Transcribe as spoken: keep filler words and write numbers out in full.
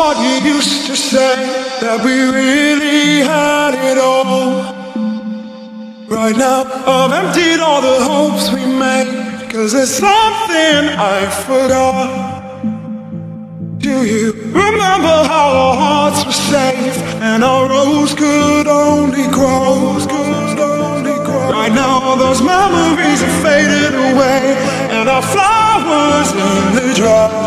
thought you used to say that we really had it all. Right now I've emptied all the hopes we made, 'cause there's something I forgot. Do you remember how our hearts were safe and our rose could only grow? Could only grow. Right now those memories have faded away and our flowers in the dry.